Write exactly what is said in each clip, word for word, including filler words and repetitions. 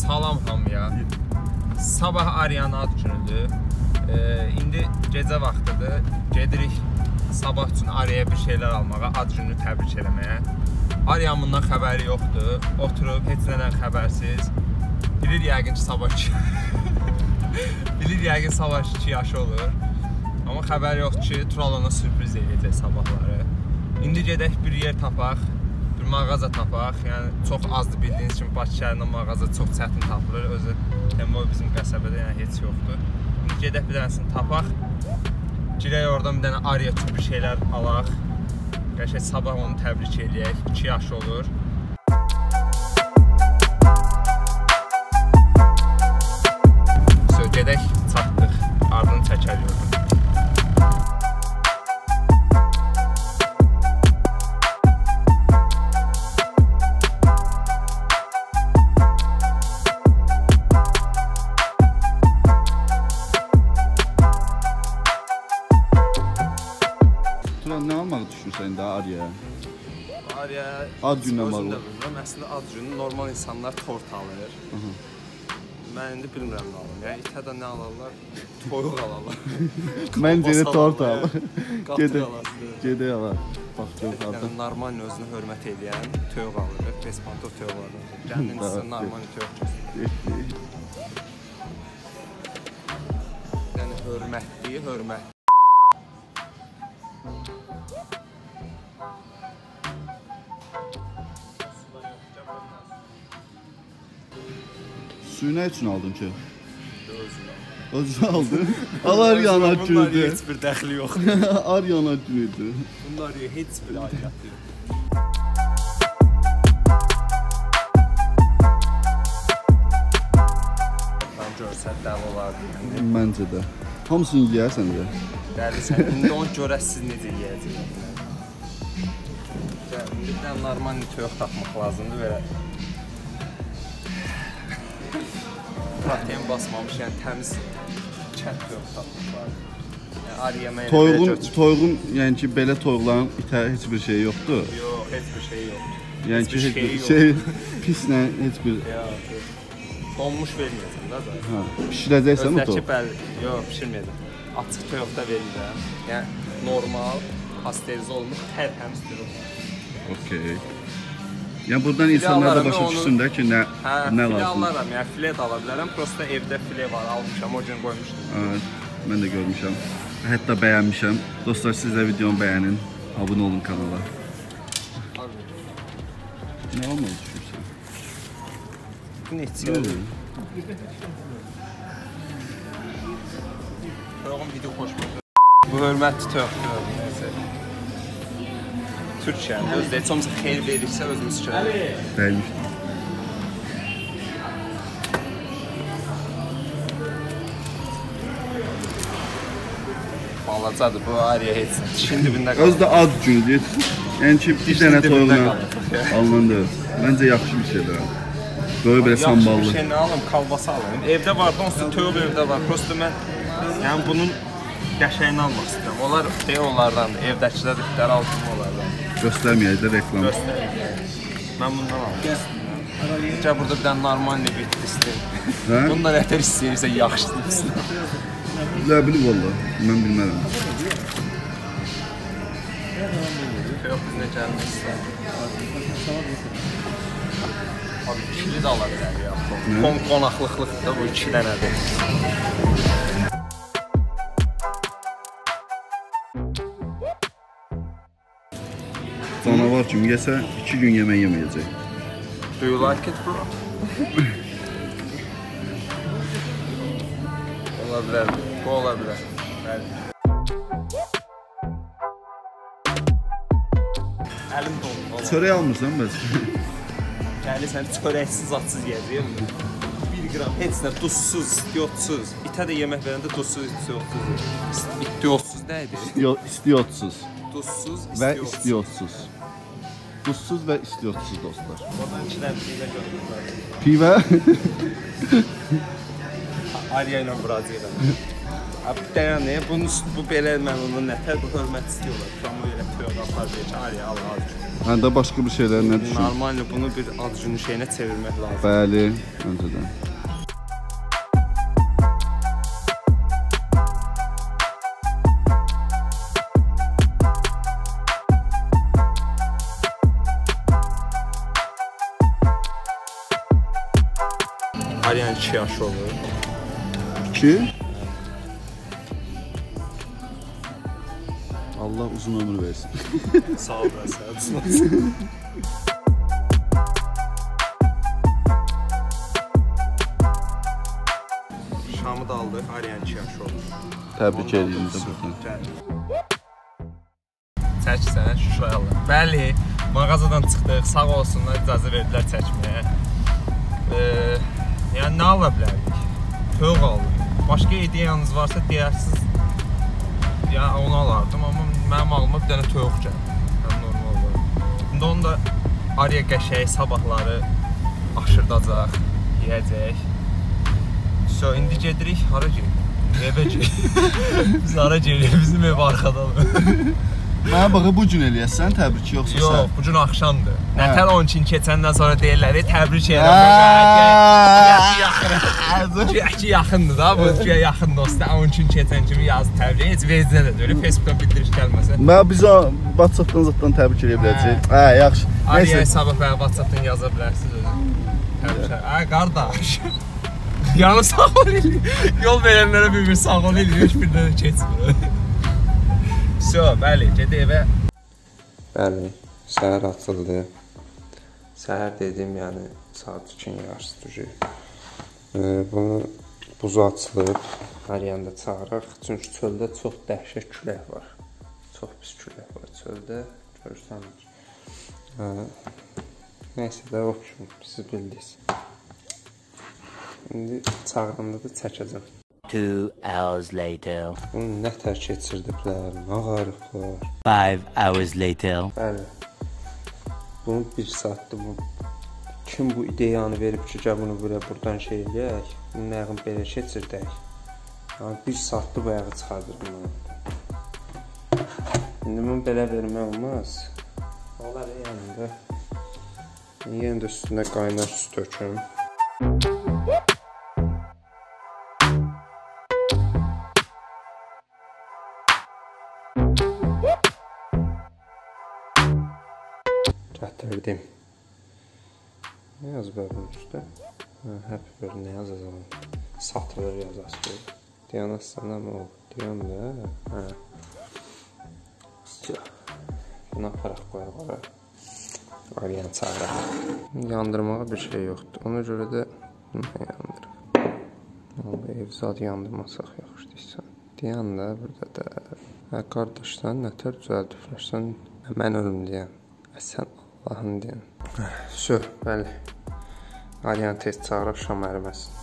Salam hamıya. Sabah Aryanın ad günüdür. Ee, indi gecə vaxtıdır. Gedirik sabah üçün Aryaya bir şeylər almağa, ad gününü təbrik eləməyə. Aryanın bundan xəbəri yoxdur. Oturub, heç nədən xəbərsiz. Bilir yəqin ki, sabah iki... Bilir yəqin sabah iki yaşı olur. Amma xəbəri yoxdur ki, Tural ona sürpriz edəcək sabahları. İndi gedək bir yer tapaq, bir mağaza tapaq. Yəni, çox azdır bildiyiniz kimi Bakı şəhərində mağaza çox çətin tapılır. Özü, yəni, bizim qəsəbədə yəni, heç yoxdur. İndi gedək bir dənəsini tapaq. Girək oradan bir dənə Arya üçün bir şeylər alaq. Qəşək sabah onu təbrik edək. iki yaş olur. Söz gedək, çatdıq. Ardını çəkər yolda. Turan, nə almaq düşünürsən də Aryaya? Aryaya ad gününə bağlı. Əslində ad günü normal insanlar tort alır. Mən indi bilmirəm nə alım. Yəni itə də nə alarlar? Toyuq alarlar. Məncə də tort al. Gedək alar. Gedək alar. Bax, yox yəni, normal özünə hörmət edən toyuq alır. Bespantor toyuq alır. Gəldin sizə normal toyuq göstərir. Yəni hörmətli, hörmət. Suyu nə üçün aldın ki? Özünə. Özünə aldın? Al Aryanın ad günüdür. Bunlar heç bir dəxli yoxdur. Aryanın ad günüdür. Bunlar heç bir aidiyyəti yoxdur. Tam görsət dəli olardı. Məncə də. Hamısını yiyərsən də. Dəlisən. İndi onu görək siz necə yiyəcəksiniz. İndi bir dənə normal toyuq tapmaq lazımdır belə. Protein basmamış, yəni təmiz kət toyuq tapmaq lazım. Yəni Arya mənə toyuğun, toyuğun, yəni ki, belə toyuqların itə heç bir şey yoxdur. Yox, heç bir şey yoxdur. Yəni ki, heç bir şey, pislə heç bir... Yox, donmuş verməyəcəm da da. Hə, pişirəcəksən o toyuq? Özdəki bəli, yox, pişirməyəcəm. Açıq toyuqda verirəm. Yəni, normal, pasterize olmuş, tərtəmiz toyuq. Okey. Yəni buradan insanlar da başa düşsün də ki, nə hə, nə lazım. File alaram, yəni file də ala bilərəm. Prosta evdə file var, almışam, o gün qoymuşdum. Evet, mən də görmüşəm. Hətta bəyənmişəm. Dostlar, siz də videonu bəyənin, abunə olun kanala. Nə olmalı düşünürsən? Bu neçədir? Toyuğun video xoşmuş. Bu hörmətli toyuqdur. Türkiyəndə özdə heç olmasa xeyir verirsə özümüz görək. Bəymişdim. Balacadır, bu Arya heç dişin dibində qalır. Özdə ad günüdür. Yəni ki, bir dənə toyuqla alındı. Məncə yaxşı bir şeydir. Böyle belə samballı. Yaxşı bir şey nə alım, kalbasa alayım. Evdə var, onsuz toyuq evdə var. Prosta mən, yəni bunun qəşəyini almaq istəyirəm. Onlar şey onlardan, evdəkilər itlər aldım onlardan. Göstərməyək də reklam. Göstərməyək. Mən bundan aldım. Necə burada bir dənə normal nebit istəyir. Bundan ətər istəyirsə yaxşıdır. Nə bilim valla, mən bilmərəm. Yox, bizdə gəlmək istəyir. Abi, ikili də ala bilər ya. Qonaqlıqlıqdır da bu iki dənədir. Canavar kimi yesə, iki gün yemək yeməyəcək. Do you like it, bro? Ola bilər, bu ola bilər. Əlim doldu. Çörək almırsan bəs? Gəlirsən, çörəksiz, atsız yiyəcəyim. bir qram, heç nə, duzsuz, istiotsuz. İtə də yemək verəndə duzsuz, istiotsuz. İstiotsuz nə idi? İstiotsuz. Duzsuz, və istiotsuz. Duzsuz və istiotsuz dostlar. Oradan iki dənə pivə gördüm. Pivə? Arya ilə Braziliya. Yəni, bunun bu belə mən onu nətər bu hörmət istəyirlər. Şamı elə tövə qapar deyir ki, Ariya Allah ad günü. Həm də başqa bir şeylər nə düşün? Normalni bunu bir ad günü şeyinə çevirmək lazım. Bəli, öncədən. Ariyan iki yaş olur. İki? Allah uzun ömür versin. Sağ ol, ben sağ olsun. Şamı da aldıq, Ariyan iki yaş olur. Təbrik edeyim də buradan. Çək sənə Şuşaya alır. Bəli, mağazadan çıxdıq, sağ olsunlar, icazə verdilər çəkməyə. Ee, yəni nə ala bilərdik? Toyuq aldım. Başqa ideyanız varsa deyərsiniz, ya onu alardım, amma mənim ağlıma bir dənə toyuq gəldi. Yəni normal olur. İndi onu da Ariya qəşəyi sabahları aşırdacaq, yeyəcək. So, indi gedirik, hara gedirik? Evə gedirik. Biz hara gedirik? Bizim ev arxadadır. Mənə baxa bu gün eləyəsən təbrik yoxsa sən? Yox, bu gün axşamdır. Nətər on üçün keçəndən sonra deyirlər, təbrik edirəm. Ki yaxındır da, bu ki yaxın dostlar. on üçün keçən kimi yazdı təbrik. Heç vecinə də deyir, Facebookda bildiriş gəlməsə. Mən biz WhatsApp-dan zətdən təbrik edə biləcəyik. Hə, yaxşı. Ariya sabah mənə WhatsApp-dan yaza bilərsiniz özünüz. Təbrik. Hə, qardaş. Yanı sağ ol eləyir. Yol verənlərə bir-bir sağ ol eləyir, heç bir də keçmir. So, bəli, gedi evə. Bəli, səhər açıldı. Səhər dedim, yəni saat üçün yarısıdır. Bunu buzu açılıb, hər yanda çağıraq. Çünki çöldə çox dəhşət külək var. Çox pis külək var çöldə, görürsənmir. Neysə də o kimi, siz bildiniz. İndi çağıranda da çəkəcəm. Two hours later. Bunu nə tər keçirdiblər, nə ağarıblar. Five hours later. Bəli. Bunu bir saatdır bu. Kim bu ideyanı verib ki, bunu buraya buradan şey eləyək, bunu yəqin belə keçirdək. Yəni bir saatdır bu ayağı çıxardır bunu. İndi bunu belə vermək olmaz. Olar yanında. Yenə də üstünə qaynar su töküm. Gətirdim. Ne yazıb bunun üstə? Happy birthday nə yazacağım? Satılır yazası. Diyan aslında mı o? Diyan da. Hə. Buna aparaq qoyaq ora. Ariyan çağıraq. Yandırmağa bir şey yoxdur. Ona görə də yandırıq. Ev zad yandırmasaq yaxşıdırsan. Diyan da burada da. Hə, qardaşlar nətər düzəldiblərsən? Mən ölüm deyən. Sən Allahın deyən. Sö, bəli. Ariyan tez çağırıb şam əriməsin.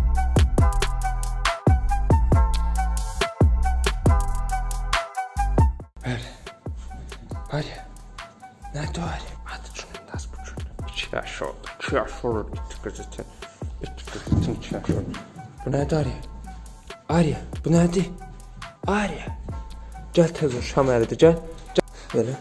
Bəli. Ariya. Nədir o Ariya? Adı günündəz bu gün. İki yaş oldu. İki yaş olur. İti qızıtın. İti qızıtın iki yaş oldu. Bu nədir Ariya? Ariya, bu nədir? Ariya. Gəl tez o şam əridir, gəl. Belə.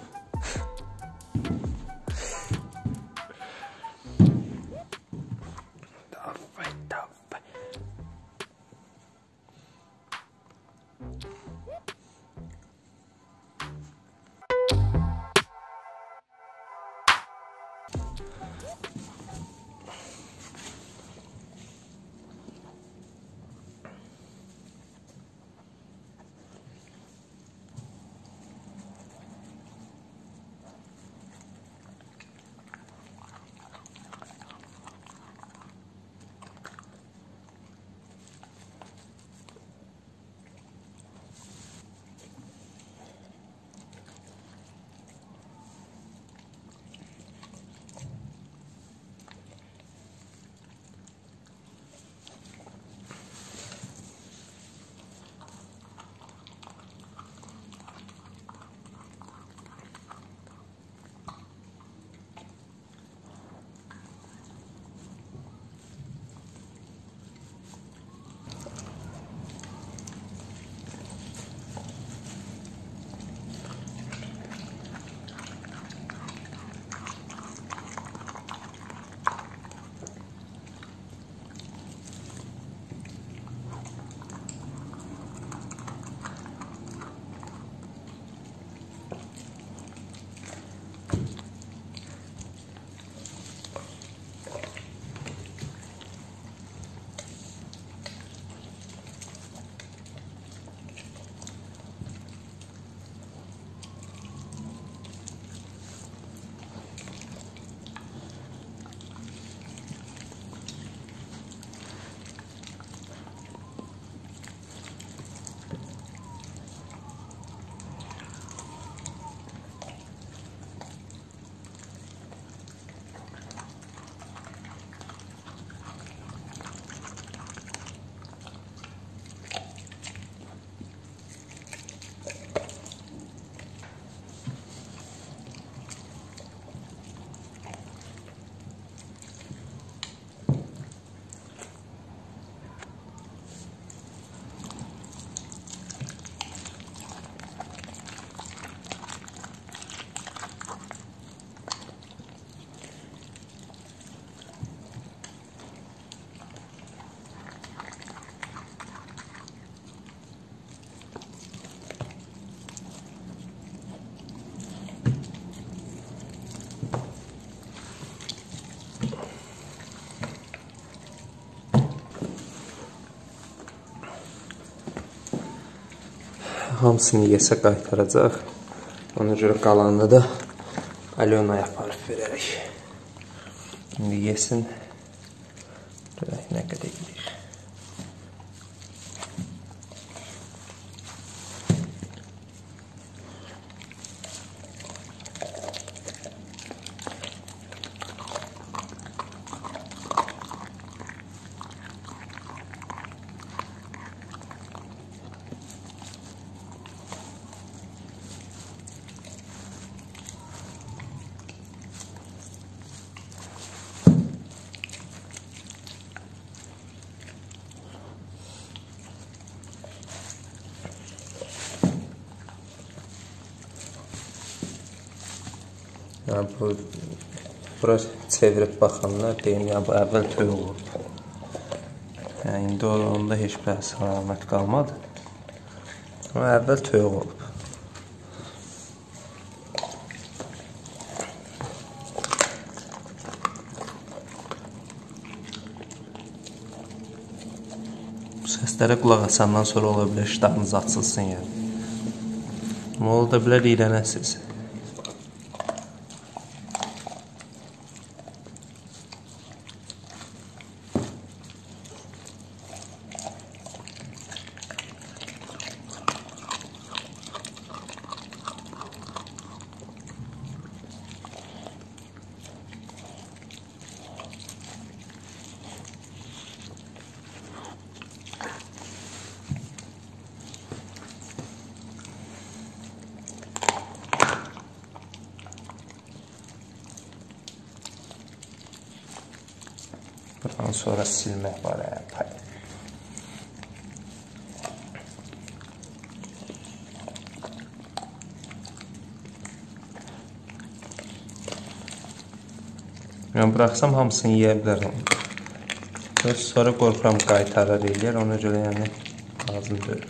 hamısını yesə qaytaracaq. Ona görə qalanını da Alyonaya aparıb verərək. İndi yesin. Görək nə qədər gedir. Yəni, bu, bura çevirib baxanlar deyim, yəni, bu əvvəl toyuq olub. Yəni, indi onda heç bir əlamət qalmadı. Amma əvvəl toyuq olub. Bu səslərə qulaq asandan sonra ola bilər, iştahınız açılsın, yəni. Amma ola da bilər, iyrənəsiz. Buradan sonra silmək var, pay. Yəni, bıraxsam hamısını yeyə bilərəm. Sonra qorxuram qaytarar eləyər, ona görə yəni lazım deyil.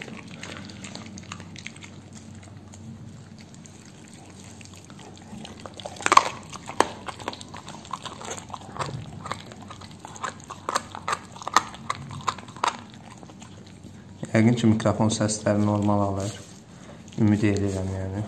Yəqin ki, mikrofon səsləri normal alır. Ümid edirəm, yəni.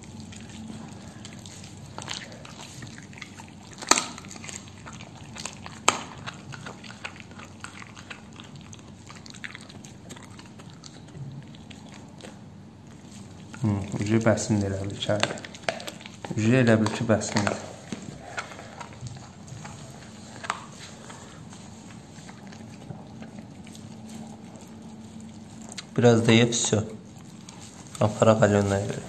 Ucu bəsindir elə bil ki, ucu elə bil ki, bəsindir. Biraz da yep, все. Aparaq Alyonaya verək.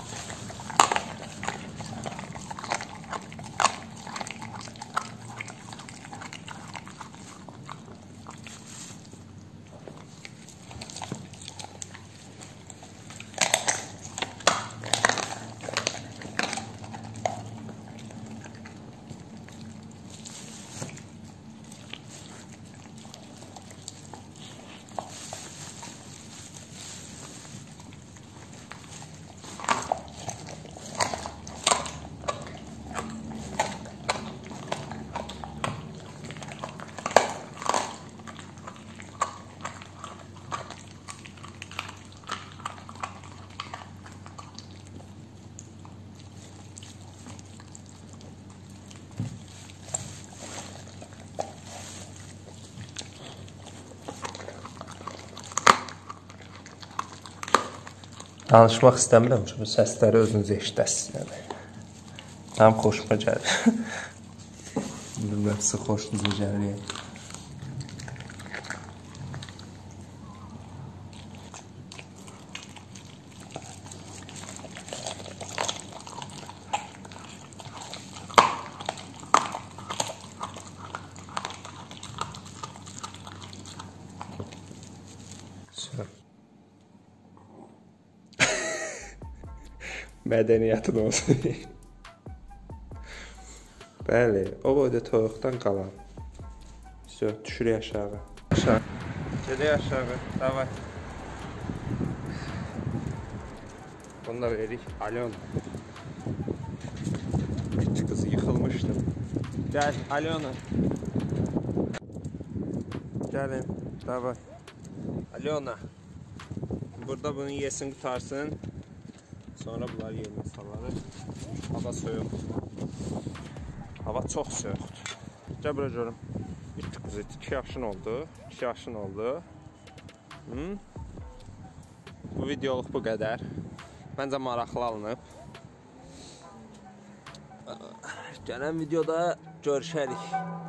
Danışmaq istəmirəm ki, bu səsləri özünüz eşidəsiniz. Mənim xoşuma gəlir. Bilməm, sizə xoşunuza gəlir. Mədəniyyətin olsun. Bəli, o boyda toyuqdan qalan. Все, düşürük aşağı. Aşağı. Gedək aşağı. Davay. Bunu da veririk. Alyona. Küçük kızı yıxılmışdı. Gəl, Alyona. Gəlin. Davay. Alyona. Burada bunu yesin, qutarsın. Sonra bunları yerinə salarıq. Hava soyuqdur. Hava çox soyuqdur. Gəl bura görüm. İtdi qızı, iki yaşın oldu. iki yaşın oldu. Hı? Bu videoluq bu qədər. Məncə maraqlı alınıb. Gələn videoda görüşərik.